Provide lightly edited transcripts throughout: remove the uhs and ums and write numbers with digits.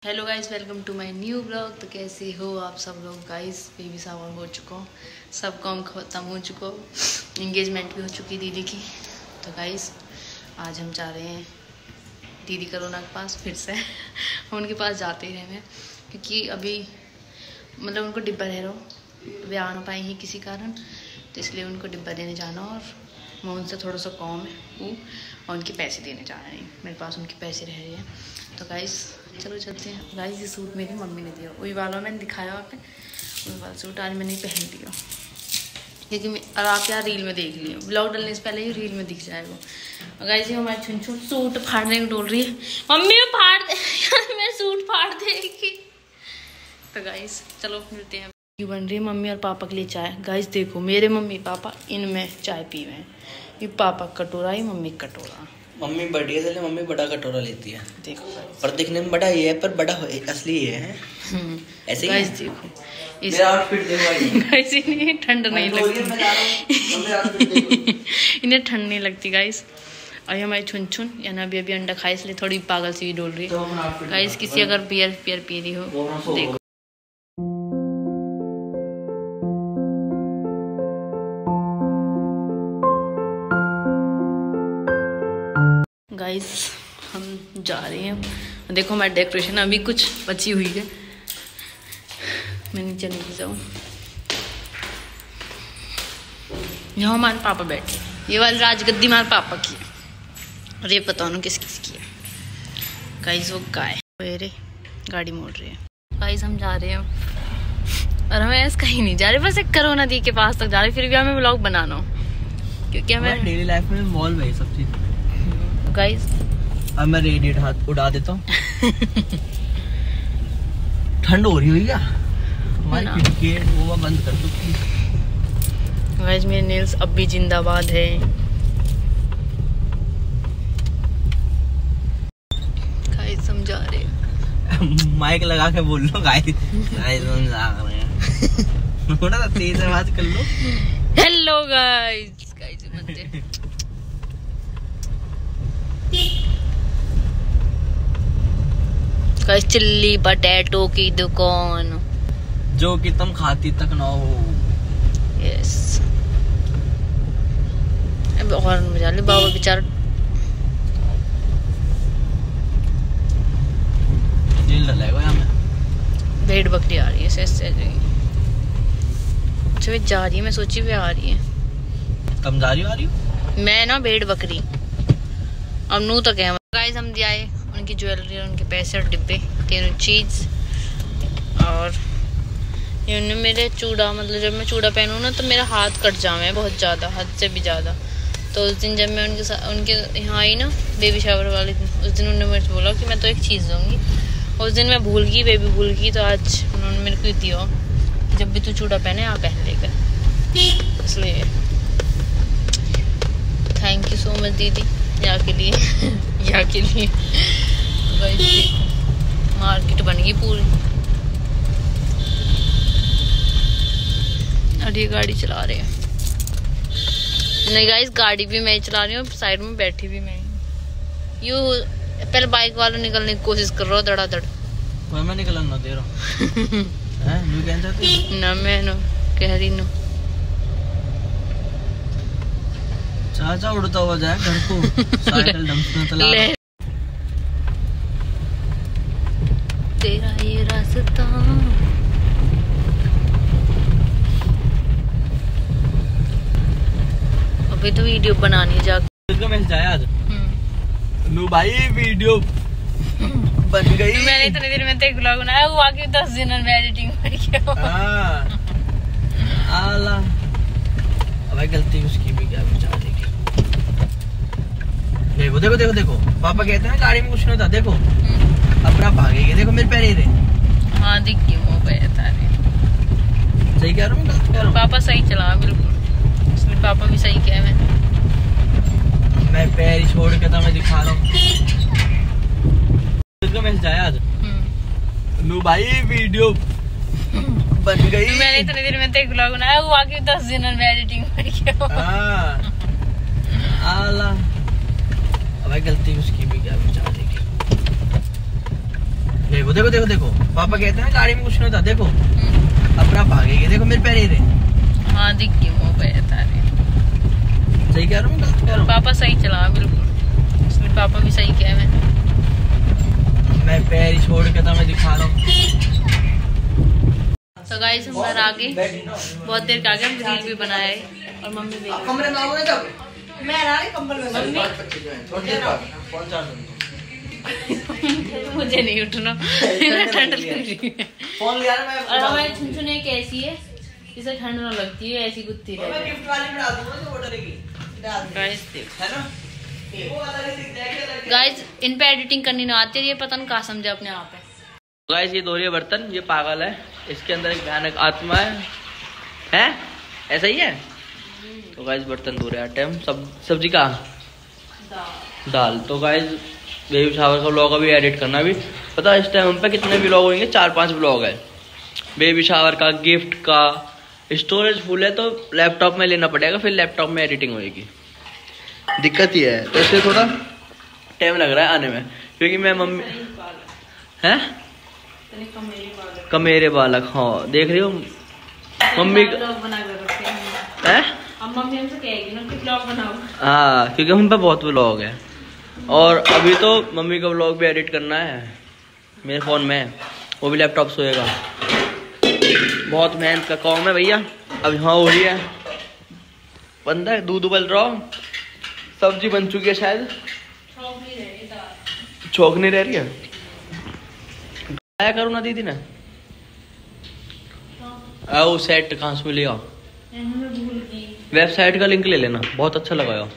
Hello guys, welcome to my new blog. तो कैसे हो आप सब लोग गाइस? बेबी शावर हो चुका, सब काम खत्म हो चुका, इंगेजमेंट भी हो चुकी दीदी की। तो गाइस आज हम जा रहे हैं दीदी करोना के पास फिर से हम उनके पास जाते ही रहे, क्योंकि अभी मतलब उनको डिब्बा रह रहा वे आ ना पाए ही किसी कारण, तो इसलिए उनको डिब्बा देने जाना और मैं उनसे थोड़ा सा कम हूँ और उनके पैसे देने जाना नहीं, मेरे पास उनके पैसे रह रहे हैं। तो गाइस चलो चलते हैं। गाइस ये सूट मेरी मम्मी ने दिया, वही वाला मैंने दिखाया आपने, वही वाला सूट आज मैंने पहन लिया, क्योंकि और आप यार रील में देख लियो, ब्लॉग डालने से पहले ही रील में दिख जाएगा। और गाइस ये हमारी छुन छुन सूट फाड़ने को डोल रही है, मम्मी में फाड़ दे मेरा सूट फाड़ देगी। तो गाइस चलो मिलते हैं। बन रही है मम्मी और पापा के लिए चाय। गाइस देखो मेरे मम्मी पापा इनमें चाय पी रहे हैं, ये पापा कटोरा ही मम्मी कटोरा। मम्मी बड़ी है इसलिए मम्मी बड़ा कटोरा लेती है। देखो पर दिखने में बड़ा ये है, पर बड़ा असली ये है। ऐसे ही गाइस देखो मेरा आउटफिट देखो गाइस, इन्हें ठंड नहीं लगती इन्हें ठंड नहीं लगती गाइस। और ये हमारी छुन छुन यानी अभी अंडा खाए इसलिए थोड़ी पागल सी डोल रही है। गाइस किसी अगर बियर पी रही हो देखो। गाइस हम जा रहे हैं, देखो हमारी डेकोरेशन अभी कुछ बची हुई है, मैं नीचे नहीं जाऊँ। यहाँ हमारे पापा बैठे, ये वाली राजगद्दी हमारे पापा की है और ये पता नहीं किस किस की है। गाइस वो गाय मेरे गाड़ी मोड़ रही है। गाइस हम जा रहे हैं और हमें ऐसा कहीं नहीं जा रहे, बस एक करोना दी के पास तक जा रहे, फिर भी हमें व्लॉग बनाना हो क्योंकि हमें डेली लाइफ में मॉल में सब चीज। गाइस अब मैं रेडिएट हाथ उड़ा देता हूँ ठंड हो रही हुई क्या? हमारी खिड़की वो बंद कर दो प्लीज। गाइस मेरे नेल्स अब भी जिंदाबाद है। गाइस हम जा रहे हैं, माइक लगा के बोल लो गाइस हम जा रहे हैं थोड़ा सा तेज आवाज कर लो। हेलो गाइस, गाइस बनते गाइस चिल्ली पटेटो की दुकान जो कि तुम खाती तक ना हो। यस अब और मजा ले बाबा बेचारा दिल लगेगा यहाँ में। भेड़ बकरी आ रही है से अच्छा वे जा रही है, मैं सोची वे आ रही है। कम जा रही हो? आ रही हो मैं ना भेड़ बकरी अब नू तक है। गाइस हम दिए उनकी ज्वेलरी और उनके पैसे और डिब्बे तीनों चीज, और इन्होंने मेरे चूड़ा, मतलब जब मैं चूड़ा पहनूँ ना तो मेरा हाथ कट जावे बहुत ज़्यादा, हद से भी ज़्यादा। तो उस दिन जब मैं उनके यहाँ आई ना बेबी शावर वाले दिन, उस दिन उन्होंने मुझे बोला कि मैं तो एक चीज़ दूँगी। उस दिन मैं भूल गई, बेबी भूल गई, तो आज उन्होंने मेरे को दिया कि जब भी तू चूड़ा पहने आप पहन लेकर, इसलिए थैंक यू सो मच दीदी यहाँ के लिए यहाँ के लिए। मार्केट बन गई पूरी और ये गाड़ी चला रहे हैं। नहीं गाइस गाड़ी भी मैं चला रही हूँ, साइड में बैठी भी मैं। यू पहले बाइक वाला निकलने की कोशिश कर रहा हूँ धड़ाधड़, मैं निकलना दे रहा हूँ ना मैं नो कह रही नो चाचा उड़ता हुआ जाए घर को साइकिल डंप तेरा ये रास्ता। अभी तो वीडियो बनानी जाकर मैसेज आया आज, नु भाई वीडियो बन गई। मैंने इतने दिन में तो एक व्लॉग बनाया, वो आके 10 दिन में एडिटिंग करके आला अब गलती उसकी भी क्या बेचारे की। देखो देखो देखो देखो पापा कहते हैं गाड़ी में कुछ नहीं था, देखो अपना भागेगी, देखो मेरे पैर ही रहे। हाँ दिख गई वो पैर। सही कह रहा हूँ गलत कह रहा हूँ? पापा सही चला बिल्कुल, इसमें पापा भी सही कह रहे हैं। मैं पैर ही छोड़ के था, मैं दिखा रहा हूँ। मैसेज आया आज, नु भाई वीडियो बन गई। मैंने इतने दिन में तो एक व्लॉग बनाया, वो आके 10 दिन में एडिटिंग करके आला अब गलती उसकी भी क्या बेचारे की। देखो देखो देखो देखो, पापा कहते हैं गाड़ी में कुछ नहीं था, देखो अपना भागेगी, देखो मेरे पैर ही रहे। हाँ दिख गई वो पैर तारे। सही कह रहा हूँ, गलत कह रहा हूँ? पापा सही चला बिल्कुल, इसलिए पापा भी सही कह रहे हैं। मैं पैर ही छोड़ के था, मैं दिखा रहा हूँ। तो गाइस हम घर आ गए, बहुत देर का आगे हम रील भी बनाए और मम्मी भी कमरे में आओ ना, जब मैं आ रही कंबल में। मुझे नहीं उठना, ठंड लग रही है। फोन लिया मैं। और हमारी छुनछुने कैसी है, इसे ठंड न लगती है, ऐसी गुत्ती मैं रहती गिफ्ट वाली में डाल दूंगा जो ऑर्डर की डाल है। गाइस देखो, है ना, वो वाला दिख जाएगा। गाइस इन पे एडिटिंग करनी ना आती है, ये पता नहीं कहाँ समझे अपने आप है। गाइस ये धो रही है बर्तन, ये पागल है, इसके अंदर एक भयानक आत्मा है? ऐसा ही है। तो गाइस बर्तन धो रहे हैं, टाइम सब्जी का दाल। तो गाइस बेबी शावर का व्लॉग अभी एडिट करना, भी पता है इस टाइम हम पे कितने व्लॉग होंगे, 4-5 व्लॉग है। बेबी शावर का, गिफ्ट का, स्टोरेज फुल है तो लैपटॉप में लेना पड़ेगा, फिर लैपटॉप में एडिटिंग होगी। दिक्कत ही है, तो इसलिए थोड़ा टाइम लग रहा है आने में, क्योंकि मैं मम्मी हैं कमेरे बालक। हाँ देख रही हो मम्मी है, हाँ क्योंकि उन पर बहुत व्लॉग है। और अभी तो मम्मी का व्लॉग भी एडिट करना है मेरे फ़ोन में, वो भी लैपटॉप से होएगा। बहुत मेहनत का काम है भैया। अब यहाँ हो रही है, बंदा है, दूध उबल रहा, सब्जी बन चुकी है, शायद चौक नहीं रह रही है। क्या करूँ ना दीदी ने आओ सेट कहाँ से मिलेगा, वेबसाइट का लिंक ले लेना, बहुत अच्छा लगाया।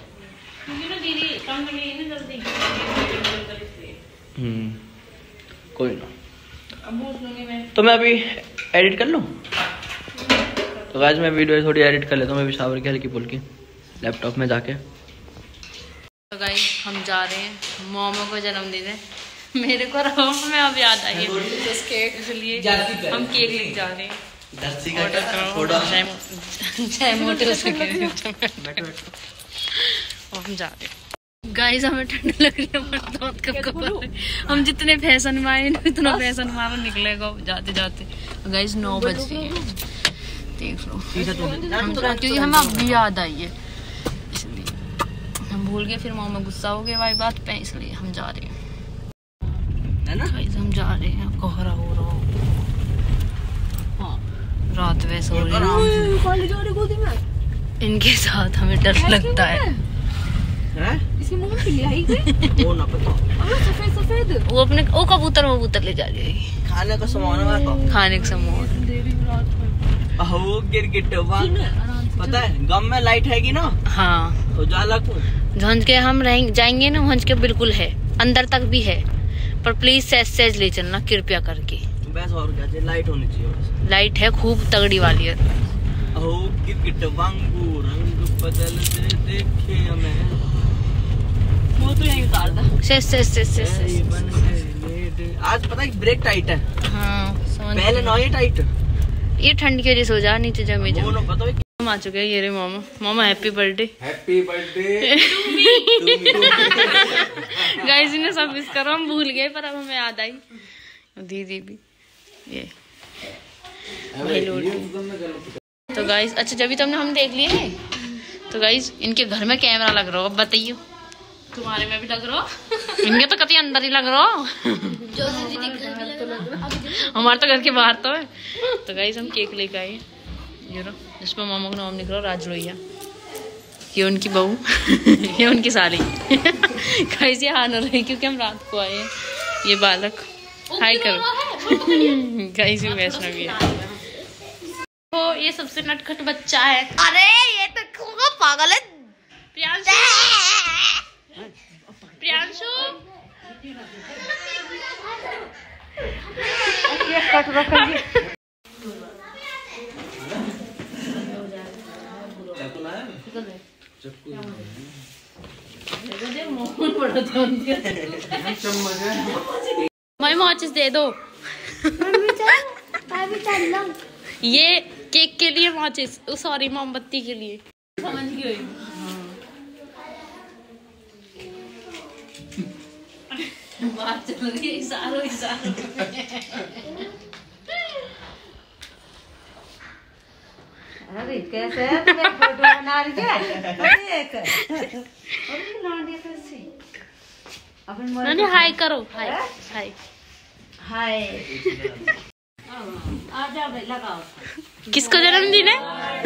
कोई ना, तो मैं अभी एडिट कर लूँ। तो गाइस मैं वीडियो थोड़ी एडिट कर लेता हूँ, मैं भी शावर की हल्की फुल्की लैपटॉप में जाके। तो गाइस हम जा रहे हैं, मोमो को जन्मदिन है मेरे को, में अब याद आई है इसलिए हम केक लेके जा रहे हैं। हम जा रहे हैं गाइस, हमें ठंड लग रही है, हम जितने फैशन में आए उतना फैशन हमारा निकलेगा जाते जाते। गाइस 9 बज गए हैं, देख लो, क्योंकि हमें अब भी याद आई है, इसलिए हम भूल गए, फिर मामा गुस्सा हो गया भाई बात पे, इसलिए हम जा रहे हैं ना। गाइस हम जा रहे हैं, कोहरा हो रहा हो, रात वैसे हो रही है, इनके साथ हमें डर लगता है। वो ना पता, सफेद वो अपने वो कबूतर ले जा रही है, खाने का सामान, खाने का सामान। गिरगिट पता है गम में लाइट हैगी ना, हाँ उजाला को झंझ के हम जाएंगे ना, झंझ के बिल्कुल है, अंदर तक भी है, पर प्लीज सहज ले चलना कृपया करके। बस और क्या चाहिए, लाइट होनी चाहिए, लाइट है खूब तगड़ी वाली है। गिरगिट वांगू रंग बदल दे देखे हमें, वो तो यहीं उतार दा। आज पता है ब्रेक टाइट है, हाँ पहले ना ये टाइट, ये ठंड की वजह से हो जा, नीचे जमे जा। हम आ चुके हैं, ये रे मामा, मामा happy birthday, happy birthday. Guys ने सब मिस करो, हम भूल गए पर अब हमें याद आई, दीदी भी ये तो गाइस अच्छा जब भी तुमने हम देख लिए हैं। तो गाइस इनके घर में कैमरा लग रहा हो, अब बताइए तुम्हारे में भी लग रहा हो, इनके तो कभी अंदर ही लग रहा हो, हमारे तो घर के बाहर तो है। तो गाइस हम केक लेके आए, ये लो जिसमें मामा का नाम लिख रहा हो राज लोहिया, ये उनकी बहू ये उनकी साली। गाइस ये हान हो रही क्योंकि हम रात को आए हैं। ये बालक हाय करो गाइस, ये वैष्णवी है, तो ये सबसे नटखट बच्चा है। अरे ये तो पागल है, प्रियांशु प्रियांशु मैं माचिस दे दो, ये केक के लिए माचिस, सॉरी मोमबत्ती के लिए, समझ गई। बात चल रही है इशारों इशारों। अरे कैसे है तुम्हें फोटो बना रही है? देख अरे लांडी कैसी अपन नानी हाय करो। हाय हाय हाय आ जाओ भाई लगाओ। किसका जन्मदिन है?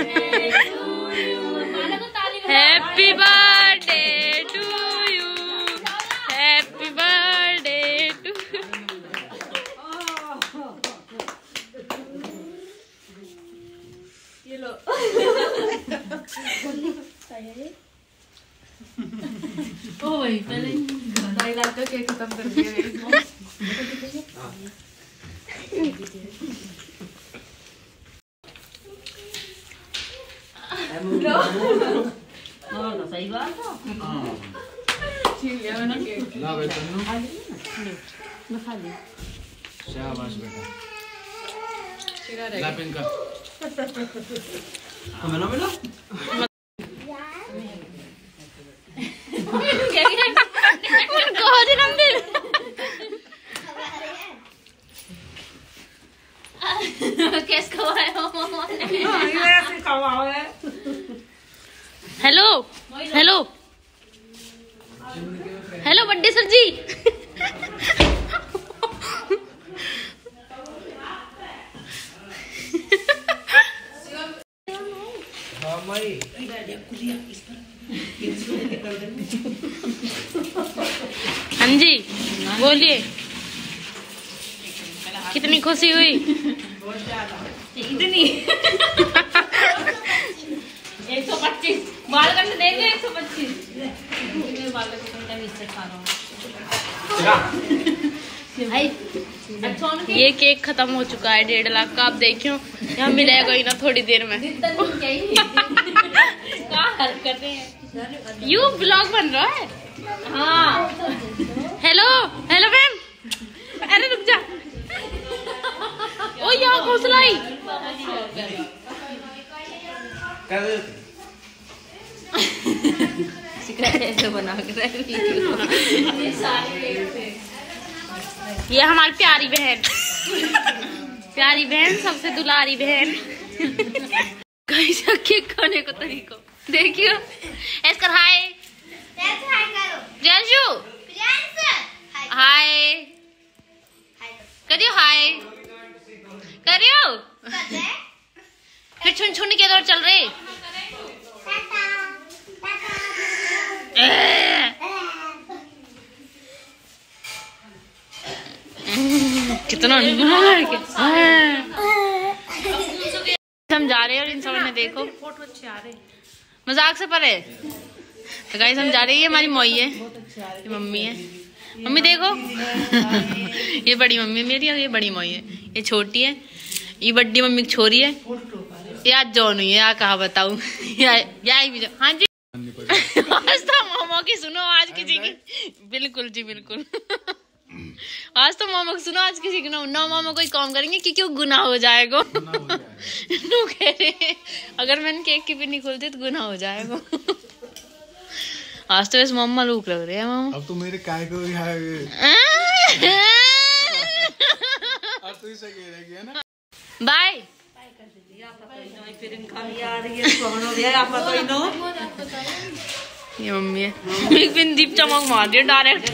Happy birthday to you, happy birthday to. ये लो ओ भाई पहले डायलॉग का केक खत्म कर दिया। सही बात है। ला बेटा मैं खा ली। शाबाश बेटा ला पेन का मिला मिला कहो जन्मदिन कैसे खवाया मामा ने? Hello hello hello birthday sir ji. हाँ जी बोलिए, कितनी खुशी हुई? इतनी 125 बाल करने देंगे 125 ये केक खत्म हो चुका है 1.5 लाख का। आप देखियो यहाँ मिलेगा ही ना थोड़ी देर में। यू ब्लॉग बन रहा है। हाँ हेलो हेलो मैम। अरे रुक जा। ओ यहाँ घोसलाई ऐसे बना कर ये हमारी प्यारी बहन, प्यारी बहन, सबसे दुलारी बहन। केक खाने को तरीको देखियो। ऐसे हाय प्रियांशु, हाय करियो, हाय करियो। फिर छुन छुन के दौर चल रहे। कितना हम जा रहे हैं और इन सब ने देखो फोटो अच्छे आ रहे, मजाक से परे। तो गाइस हम जा रहे हैं। ये हमारी मोई है, ये मम्मी है। मम्मी देखो ये बड़ी मम्मी है मेरी और ये बड़ी मोई है। ये छोटी है, ये बड़ी मम्मी की छोरी है। ये आज जौन हुई है, या कहा बताऊं या भी। हाँ जी आज तो मोमो की सुनो आज किसी की। बिल्कुल जी बिल्कुल। आज तो मोमो की सुनो आज किसी की ना मोमो कोई काम करेंगे कि क्यों गुनाह हो जाएगा। नू कह रहे अगर मैंने केक की भी नहीं खोलती तो गुनाह हो जाएगा। आज तो वैसे मम्मा लूक लग रहे हैं मामा। अब तो मेरे काय को अब तो इसे कह रही है ना बाय। ये मम्मी है, एक दिन दीप चमक मार दिया डायरेक्ट।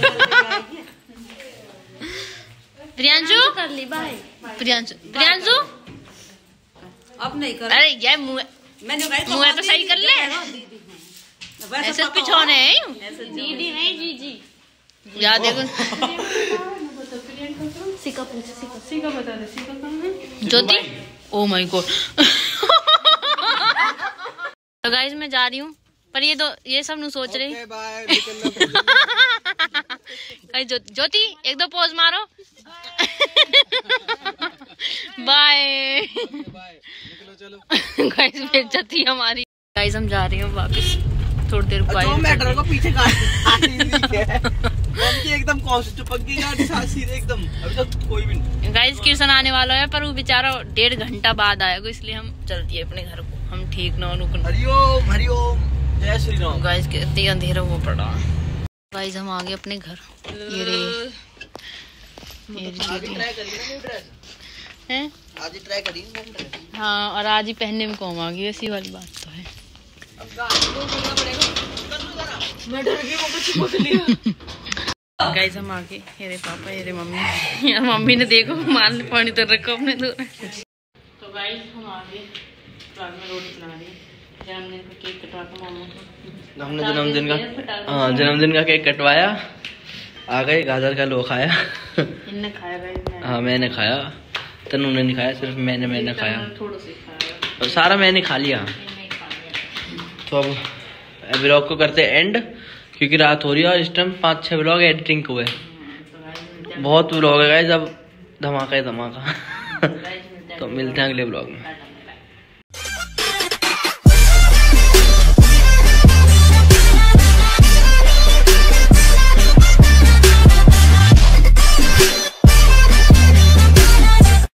प्रियांशु कर ली बाय। प्रियांशु प्रियांशु अब नहीं कर। अरे ये मुँह तो सही कर ले। ऐसे पिछोने दीदी नहीं जी जी याद देखो। सिका बता दे, सिका कौन है? ज्योति। Oh my god. तो गाइस मैं जा रही हूँ, पर ये सब नु सोच रहे। ज्योति एक दो पोज मारो। बाय। गाइस बेइज्जती हमारी। गाइस हम जा रही हूँ वापस, थोड़ी देर मेट्रो को पीछे एकदम सीधे एकदम। अभी तक कोई भी नहीं। गाइस कृष्ण आने वाला है, पर वो बेचारा 1.5 घंटा बाद आएगा, इसलिए हम चल दिए अपने घर को। हम ठीक ना रुकना। हरिओम हरिओम जय श्री राम। गाइस कितनी अंधेरा हो पड़ा। गाइस हम आ गए अपने घर। ये रे ये ट्राई करी ना ड्रेस हैं। आज ही ट्राई करी ना ड्रेस। हाँ, और आज ही पहनने में कौन आ गई, ऐसी वाली बात तो है। अब गाड़ी बोलना पड़ेगा। मैं डर गई, वो चिपक लिया। गाइस हम आगे, ये रे पापा, ये रे मम्मी। यार मम्मी ने देखो मारने पानी तो रखो अपने दूर। तो गाइस हम आगे रात में रोटी बना रही है। जन्मदिन का केक कटवा के मामा को हमने जन्मदिन का केक कटवाया। आ गए गाजर का हलवा खाया। इनने खाया गाइस। हाँ मैंने खाया, तनु ने नहीं खाया, सिर्फ मैंने खाया थोड़ा सा खाया और सारा मैंने खा लिया। इनने खा लिया। तो अब व्लॉग को करते एंड, क्योंकि रात हो रही है और इस टाइम 5-6 व्लॉग एडिटिंग हुए। तो गाइस बहुत व्लॉग है गाइस, अब धमाका है धमाका। मिलते हैं तो मिलते हैं अगले व्लॉग में।